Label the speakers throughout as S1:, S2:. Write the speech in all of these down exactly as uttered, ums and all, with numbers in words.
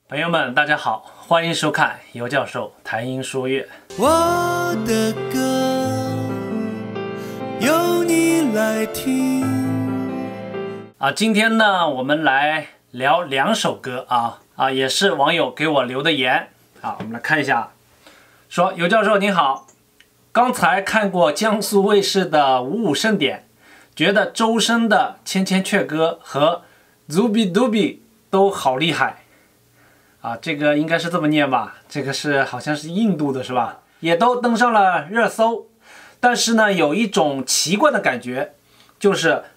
S1: 朋友们，大家好，欢迎收看尤教授谈音说乐。
S2: 我的歌由你来听
S1: 啊，今天呢，我们来聊两首歌啊啊，也是网友给我留的言啊，我们来看一下。说尤教授您好，刚才看过江苏卫视的五五盛典，觉得周深的《千千阙歌》和 Zubi Dubi 都好厉害。啊，这个应该是这么念吧？这个是好像是印度的，是吧？也都登上了热搜。但是呢，有一种奇怪的感觉，就是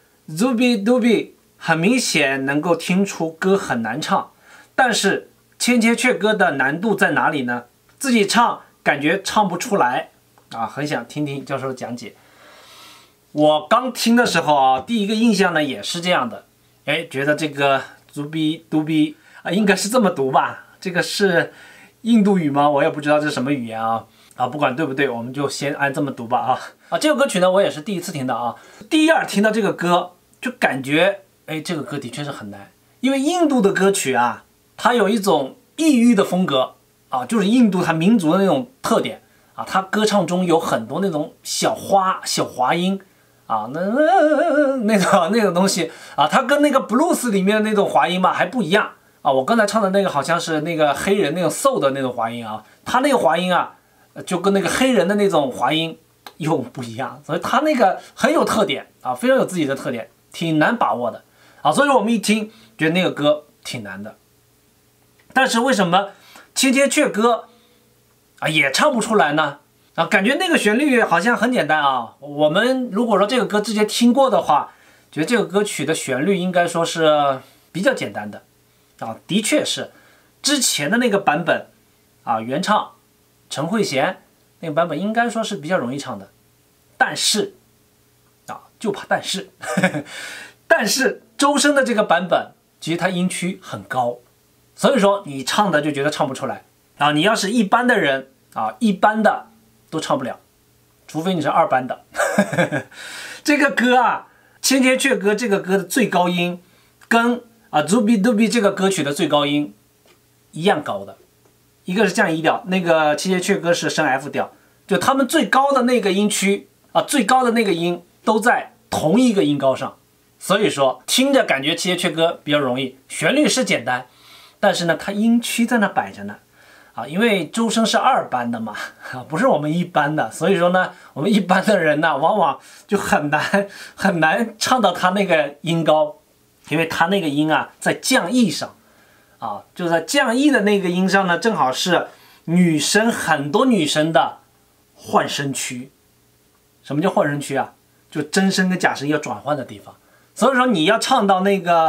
S1: Zubi Dubi 很明显能够听出歌很难唱，但是千千阙歌的难度在哪里呢？自己唱感觉唱不出来啊，很想听听教授的讲解。我刚听的时候啊，第一个印象呢也是这样的，哎，觉得这个 Zubi Dubi。啊，应该是这么读吧？这个是印度语吗？我也不知道这是什么语言啊！啊，不管对不对，我们就先按这么读吧啊！啊，这首歌曲呢，我也是第一次听到啊。第一耳听到这个歌，就感觉，哎，这个歌的确是很难，因为印度的歌曲啊，它有一种异域的风格啊，就是印度它民族的那种特点啊，它歌唱中有很多那种小花、小滑音。啊，那那种那种东西啊，它跟那个 blues 里面的那种滑音吧还不一样。啊，我刚才唱的那个好像是那个黑人那种 soul 的那种滑音啊，他那个滑音啊，就跟那个黑人的那种滑音又不一样，所以他那个很有特点啊，非常有自己的特点，挺难把握的啊。所以说我们一听觉得那个歌挺难的，但是为什么千千阙歌啊也唱不出来呢？啊，感觉那个旋律好像很简单啊。我们如果说这个歌之前听过的话，觉得这个歌曲的旋律应该说是比较简单的。啊，的确是，之前的那个版本，啊，原唱陈慧娴那个版本应该说是比较容易唱的，但是，啊，就怕但是，呵呵但是周深的这个版本，其实它音区很高，所以说你唱的就觉得唱不出来啊。你要是一般的人啊，一般的都唱不了，除非你是二班的。呵呵这个歌啊，《千千阙歌》这个歌的最高音跟啊 ，Zubi Dubi 这个歌曲的最高音一样高的，一个是降 E 调，那个千千阙歌是升 F 调，就他们最高的那个音区啊，最高的那个音都在同一个音高上，所以说听着感觉千千阙歌比较容易，旋律是简单，但是呢，它音区在那摆着呢，啊，因为周深是二班的嘛，啊，不是我们一班的，所以说呢，我们一般的人呢，往往就很难很难唱到他那个音高。因为它那个音啊，在降 E 上，啊，就在降 E 的那个音上呢，正好是女生很多女生的换声区。什么叫换声区啊？就真声跟假声要转换的地方。所以说你要唱到那个，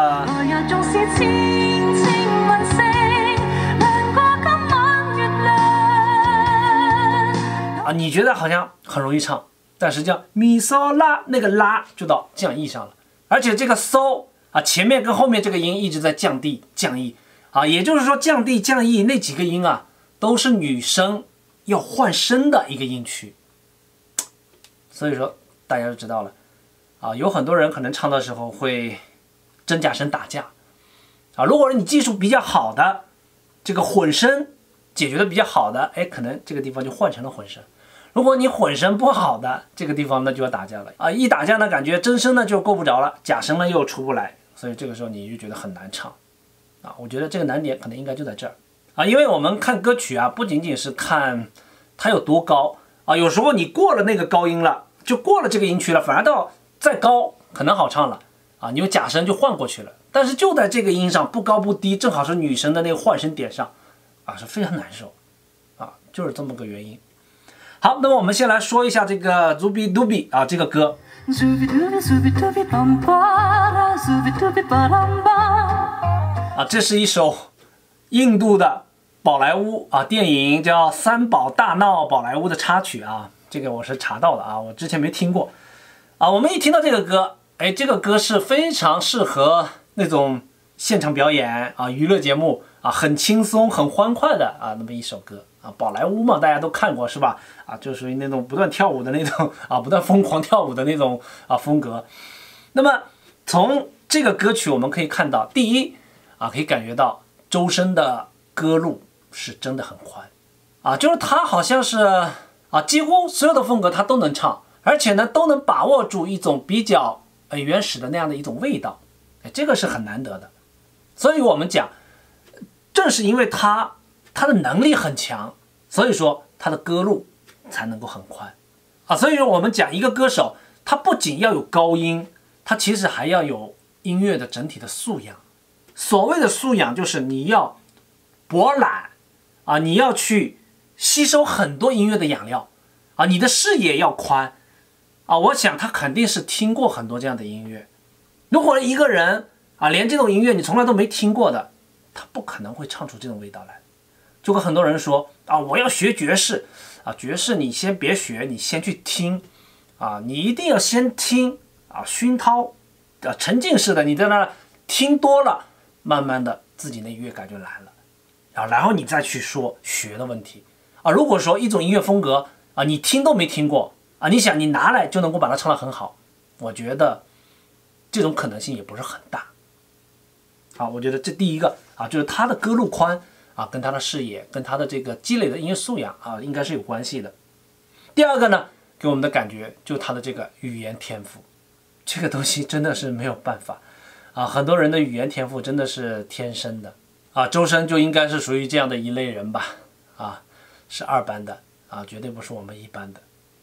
S1: 啊，你觉得好像很容易唱，但实际上咪嗦拉那个拉就到降 E 上了，而且这个嗦。啊，前面跟后面这个音一直在降低降 E， 啊，也就是说降低降 E 那几个音啊，都是女生要换声的一个音区。所以说大家就知道了，啊，有很多人可能唱的时候会真假声打架，啊，如果你技术比较好的，这个混声解决的比较好的，哎，可能这个地方就换成了混声。如果你混声不好的，这个地方呢就要打架了啊！一打架呢，感觉真声呢就够不着了，假声呢又出不来，所以这个时候你就觉得很难唱啊！我觉得这个难点可能应该就在这儿啊，因为我们看歌曲啊，不仅仅是看它有多高啊，有时候你过了那个高音了，就过了这个音区了，反而到再高可能好唱了啊，你有假声就换过去了，但是就在这个音上不高不低，正好是女生的那个换声点上啊，是非常难受啊，就是这么个原因。好，那么我们先来说一下这个 Zubi Dubi 啊，这个歌。啊，这是一首印度的宝莱坞啊电影叫《三宝大闹宝莱坞》的插曲啊，这个我是查到的啊，我之前没听过啊。我们一听到这个歌，哎，这个歌是非常适合那种现场表演啊，娱乐节目啊，很轻松、很欢快的啊，那么一首歌。啊，宝莱坞嘛，大家都看过是吧？啊，就属于那种不断跳舞的那种啊，不断疯狂跳舞的那种啊风格。那么从这个歌曲我们可以看到，第一啊，可以感觉到周深的歌路是真的很宽啊，就是他好像是啊，几乎所有的风格他都能唱，而且呢都能把握住一种比较呃原始的那样的一种味道，哎，这个是很难得的。所以我们讲，正是因为他他的能力很强，所以说他的歌路才能够很宽啊。所以说我们讲一个歌手，他不仅要有高音，他其实还要有音乐的整体的素养。所谓的素养就是你要博览啊，你要去吸收很多音乐的养料啊，你的视野要宽啊。我想他肯定是听过很多这样的音乐。如果一个人啊连这种音乐你从来都没听过的，他不可能会唱出这种味道来。就跟很多人说啊，我要学爵士啊，爵士你先别学，你先去听啊，你一定要先听啊，熏陶啊，沉浸式的，你在那听多了，慢慢的自己的乐感就来了啊，然后你再去说学的问题啊。如果说一种音乐风格啊，你听都没听过啊，你想你拿来就能够把它唱得很好，我觉得这种可能性也不是很大。好，我觉得这第一个啊，就是他的歌路宽啊，跟他的视野，跟他的这个积累的音乐素养啊，应该是有关系的。第二个呢，给我们的感觉就是他的这个语言天赋，这个东西真的是没有办法啊，很多人的语言天赋真的是天生的啊，周深就应该是属于这样的一类人吧，啊，是二班的啊，绝对不是我们一班的。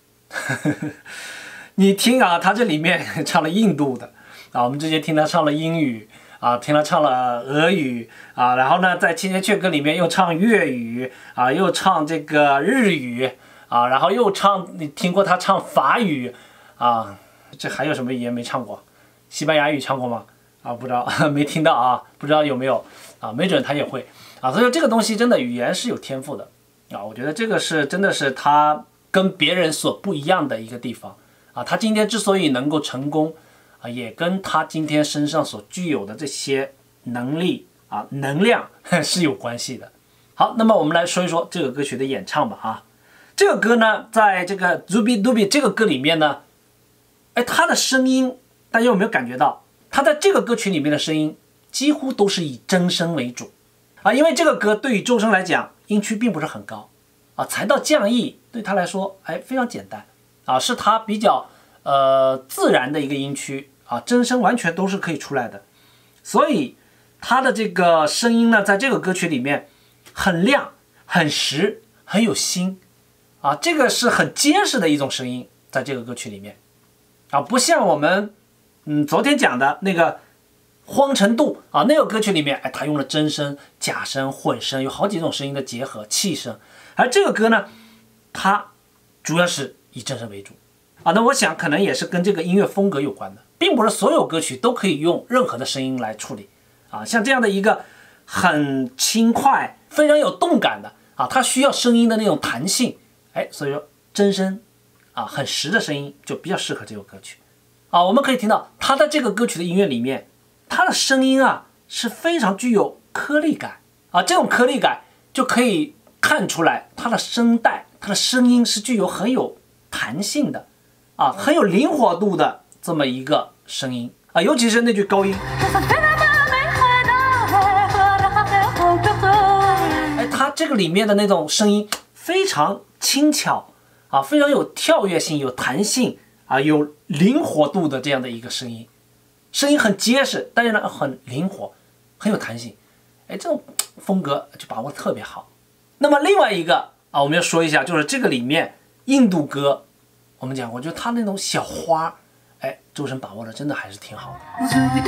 S1: 你听啊，他这里面唱了印度的啊，我们之前听他唱了英语啊，听他唱了俄语啊，然后呢，在《千千阙歌》里面又唱粤语啊，又唱这个日语啊，然后又唱，你听过他唱法语啊？这还有什么语言没唱过？西班牙语唱过吗？啊，不知道，没听到啊，不知道有没有啊？没准他也会啊。所以说这个东西真的语言是有天赋的啊，我觉得这个是真的是他跟别人所不一样的一个地方啊。他今天之所以能够成功啊，也跟他今天身上所具有的这些能力啊、能量是有关系的。好，那么我们来说一说这个歌曲的演唱吧啊。这个歌呢，在这个 Zubi Dubi 这个歌里面呢，哎，他的声音大家有没有感觉到？他在这个歌曲里面的声音几乎都是以真声为主啊，因为这个歌对于周深来讲音区并不是很高啊，才到降 E 对他来说哎非常简单啊，是他比较呃自然的一个音区啊，真声完全都是可以出来的，所以他的这个声音呢，在这个歌曲里面很亮、很实、很有心啊，这个是很结实的一种声音，在这个歌曲里面啊，不像我们嗯昨天讲的那个荒尘渡啊，那个歌曲里面哎，他用了真声、假声、混声，有好几种声音的结合，气声，而这个歌呢，它主要是以真声为主啊，那我想可能也是跟这个音乐风格有关的，并不是所有歌曲都可以用任何的声音来处理啊，像这样的一个很轻快、非常有动感的啊，它需要声音的那种弹性，哎，所以说真声啊，很实的声音就比较适合这首歌曲啊。我们可以听到它在这个歌曲的音乐里面，它的声音啊是非常具有颗粒感啊，这种颗粒感就可以看出来它的声带、它的声音是具有很有弹性的啊，很有灵活度的这么一个声音啊，尤其是那句高音，哎，它这个里面的那种声音非常轻巧啊，非常有跳跃性、有弹性啊，有灵活度的这样的一个声音，声音很结实，但是呢很灵活，很有弹性，哎，这种风格就把握特别好。那么另外一个啊，我们要说一下，就是这个里面印度歌，我们讲过，就它那种小花，哎，周深把握的真的还是挺好的。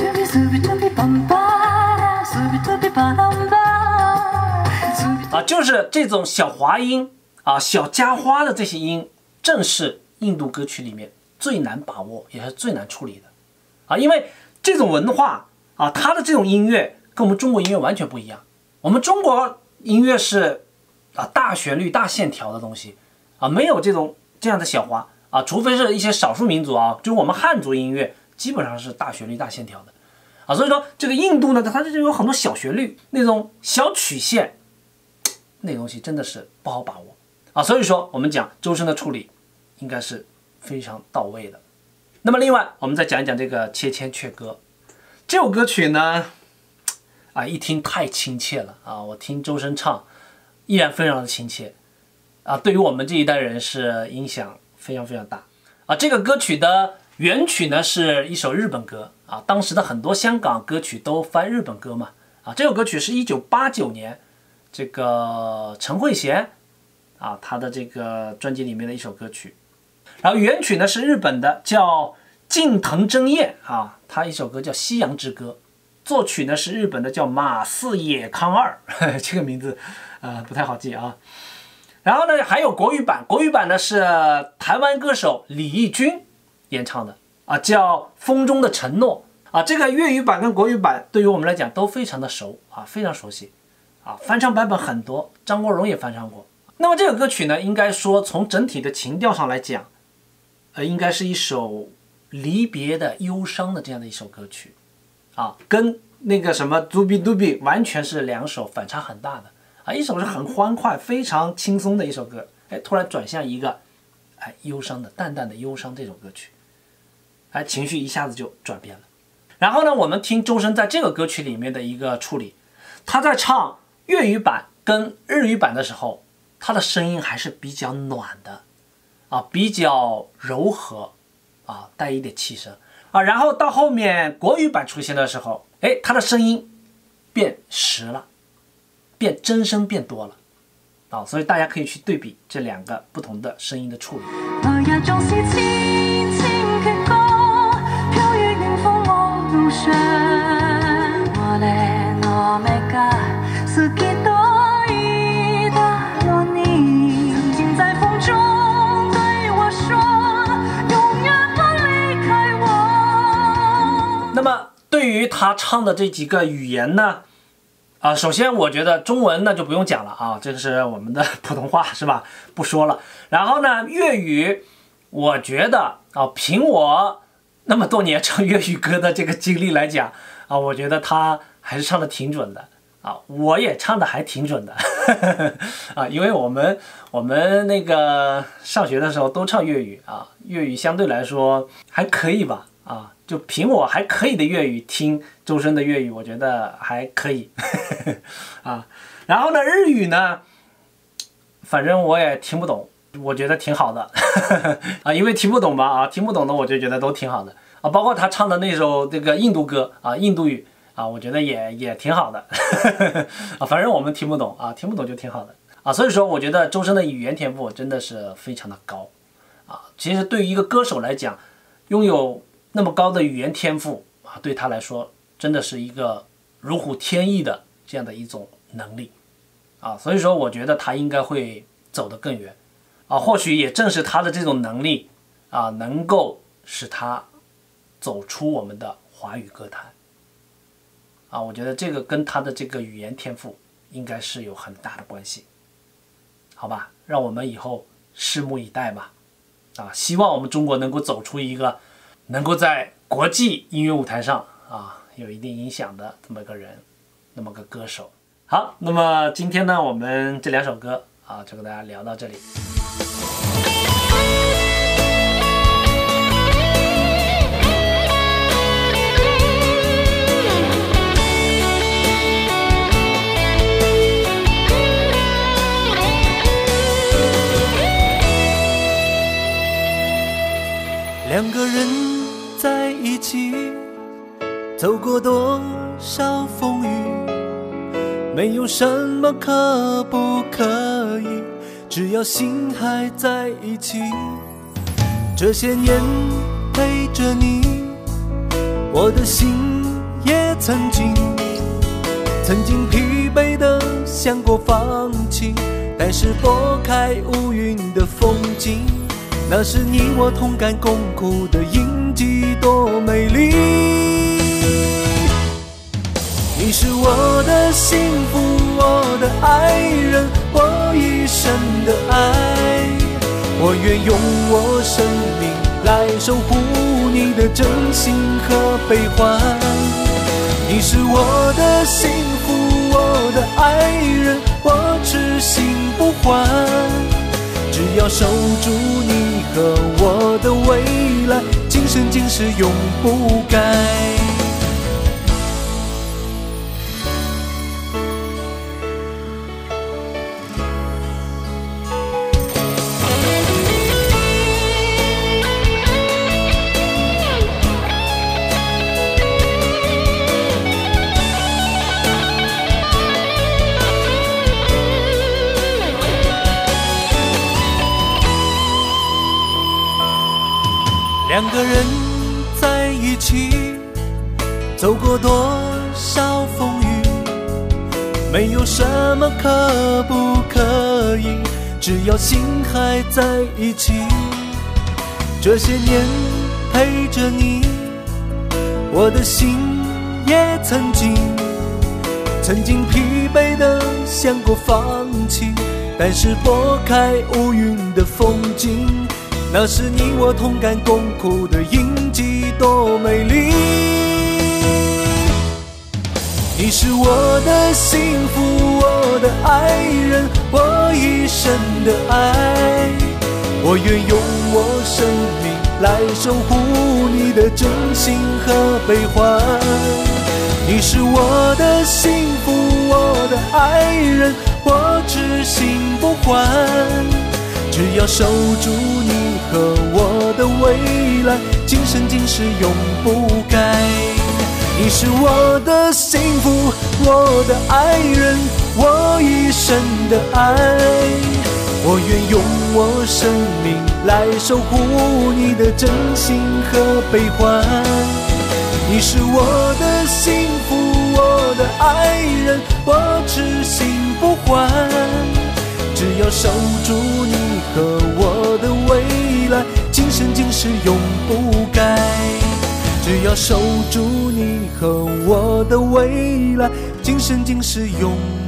S1: 啊，就是这种小滑音啊、小加花的这些音，正是印度歌曲里面最难把握，也是最难处理的啊，因为这种文化啊，它的这种音乐跟我们中国音乐完全不一样。我们中国音乐是啊大旋律、大线条的东西啊，没有这种这样的小花啊，除非是一些少数民族啊，就是我们汉族音乐基本上是大旋律、大线条的啊，所以说这个印度呢，它就有很多小旋律，那种小曲线，那东西真的是不好把握啊，所以说我们讲周深的处理应该是非常到位的。那么另外我们再讲一讲这个《千千阙歌》这首歌曲呢， 啊，一听太亲切了啊！我听周深唱，依然非常的亲切啊，对于我们这一代人是影响非常非常大啊。这个歌曲的原曲呢是一首日本歌啊，当时的很多香港歌曲都翻日本歌嘛啊。这首歌曲是一九八九年这个陈慧娴啊她的这个专辑里面的一首歌曲，然后原曲呢是日本的，叫近藤真彦啊，他一首歌叫《夕阳之歌》。作曲呢是日本的，叫马寺野康二，呵呵这个名字呃不太好记啊。然后呢还有国语版，国语版呢是台湾歌手李翊君演唱的啊，叫《风中的承诺》啊。这个粤语版跟国语版对于我们来讲都非常的熟啊，非常熟悉啊，翻唱版本很多，张国荣也翻唱过。那么这个歌曲呢，应该说从整体的情调上来讲，呃，应该是一首离别的忧伤的这样的一首歌曲。啊，跟那个什么《嘟比嘟比》完全是两首反差很大的啊！一首是很欢快、非常轻松的一首歌，哎，突然转向一个哎忧伤的、淡淡的忧伤这首歌曲，哎，情绪一下子就转变了。然后呢，我们听周深在这个歌曲里面的一个处理，他在唱粤语版跟日语版的时候，他的声音还是比较暖的啊，比较柔和啊，带一点气声。啊，然后到后面国语版出现的时候，哎，他的声音变实了，变真声变多了，啊，所以大家可以去对比这两个不同的声音的处理。那么对于他唱的这几个语言呢，啊，首先我觉得中文那就不用讲了啊，这个是我们的普通话是吧？不说了。然后呢，粤语，我觉得啊，凭我那么多年唱粤语歌的这个经历来讲啊，我觉得他还是唱的挺准的啊，我也唱的还挺准的啊，因为我们我们那个上学的时候都唱粤语啊，粤语相对来说还可以吧。啊，就凭我还可以的粤语听周深的粤语，我觉得还可以啊。然后呢，日语呢，反正我也听不懂，我觉得挺好的啊，因为听不懂嘛啊，听不懂的我就觉得都挺好的啊。包括他唱的那首这个印度歌啊，印度语啊，我觉得也也挺好的啊。反正我们听不懂啊，听不懂就挺好的啊。所以说，我觉得周深的语言天赋真的是非常的高啊。其实对于一个歌手来讲，拥有那么高的语言天赋啊，对他来说真的是一个如虎添翼的这样的一种能力啊，所以说我觉得他应该会走得更远啊，或许也正是他的这种能力啊，能够使他走出我们的华语歌坛啊，我觉得这个跟他的这个语言天赋应该是有很大的关系，好吧，让我们以后拭目以待吧啊，希望我们中国能够走出一个能够在国际音乐舞台上啊有一定影响的这么个人，那么个歌手。好，那么今天呢，我们这两首歌啊，就跟大家聊到这里。
S2: 两个人在一起，走过多少风雨，没有什么可不可以，只要心还在一起。这些年陪着你，我的心也曾经曾经疲惫的想过放弃，但是拨开乌云的风景，那是你我同甘共苦的印记，多美丽。你是我的幸福，我的爱人，我一生的爱，我愿用我生命来守护你的真心和悲欢。你是我的幸福，我的爱人，我痴心不换，只要守住你和我的未来，今生今世永不改。 两个人在一起，走过多少风雨，没有什么可不可以，只要心还在一起。这些年陪着你，我的心也曾经曾经疲惫的想过放弃，但是拨开乌云的风景，那是你我同甘共苦的印记，多美丽。你是我的幸福，我的爱人，我一生的爱，我愿用我生命来守护你的真心和悲欢。你是我的幸福，我的爱人，我痴心不换，只要守住你和我的未来，今生今世永不改。你是我的幸福，我的爱人，我一生的爱，我愿用我生命来守护你的真心和悲欢。你是我的幸福，我的爱人，我痴心不换，只要守住你和我的未来，今生今世永不改。只要守住你和我的未来，今生今世永